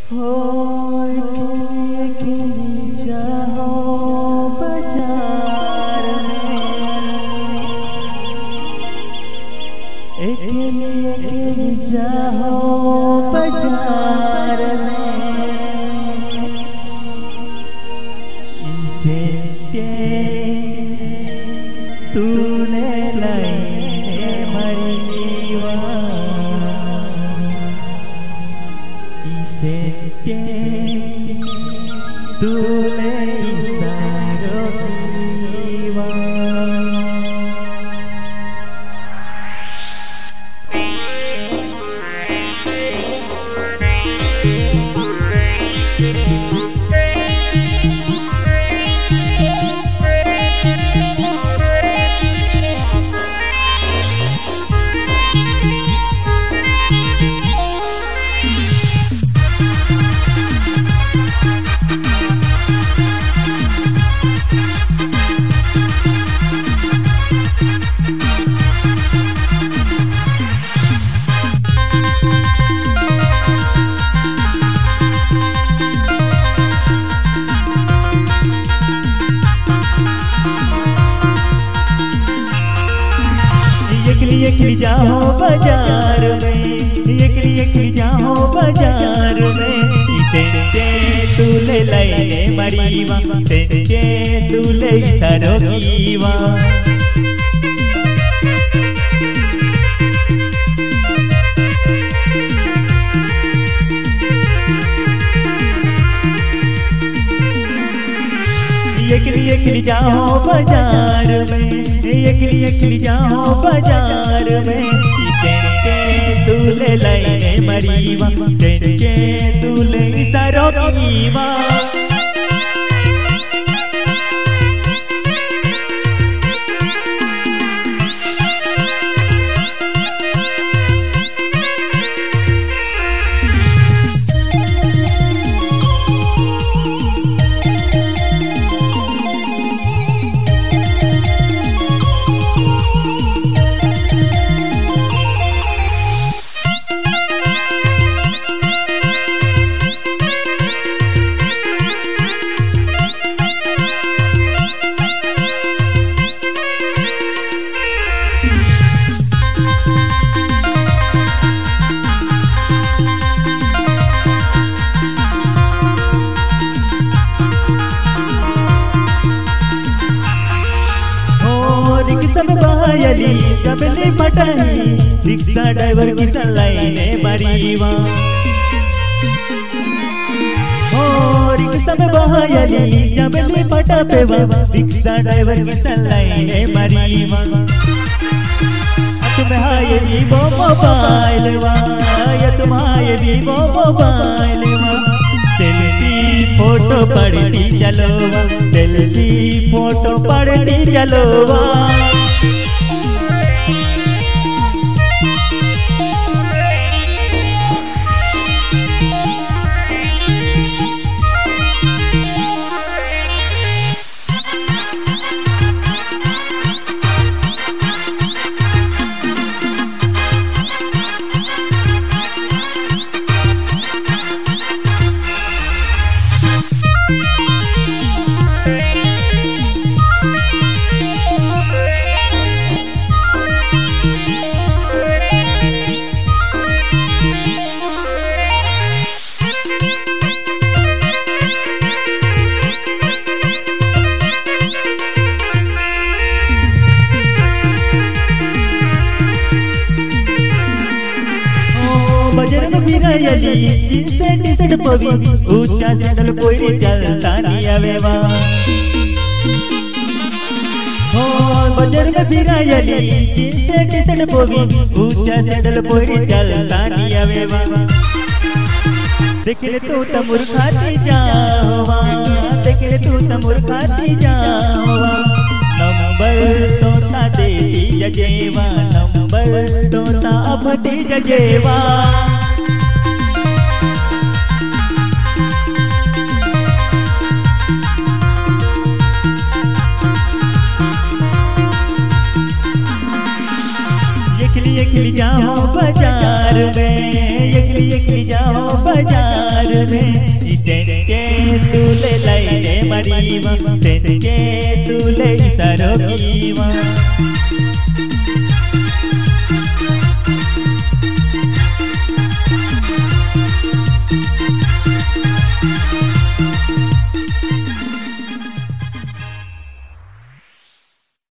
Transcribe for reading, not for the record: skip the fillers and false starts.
हो अकेली जाओ बाजार में, अकेली जाओ बाजार में, इसे के तूने लाए मरीवा, इसे के तूने सारो दीवा। एकली जाओ बाजार में, एकली जाओ बाजार में, सेंचे तूले लाए मरीवा, सेंचे तूले सारो कीवा। एकली जाओ बाजार में, एकली जाओ बाजार में, सेंचे तूले लाए मरीवा, सेंचे तूले सारो कीवा। सब बायली डबले पटाई, रिक्शा ड्राइवर की सलाइने मरीवा। हो रिक्शा में बायली डबले पटा पेवा, रिक्शा ड्राइवर की सलाइने मरीवा। तुम्हारे भी वो मोबाइल वा, या तुम्हारे भी वो मोबाइल वा, सेल्फी फोटो पड़ती चलो, सेल्फी फोटो पड़ती चलो। बजर में फिरायली जिनसे टी-शर्ट पवी, ऊंचा सैंडल कोई चलता नहीं आवेवा। हो बजर में फिरायली जिनसे टी-शर्ट पवी, ऊंचा सैंडल कोई चलता नहीं आवेवा। देखले तू त मूर्खाती जावा, देखले तू त मूर्खाती जावा। नंबर तोता देती जजेवा, नंबर तोता अपती जजेवा। एकली जाओ बाजार में, एकली जाओ बाजार में इसे के तुले लाइने मरीवा से के तुले सरोगीवा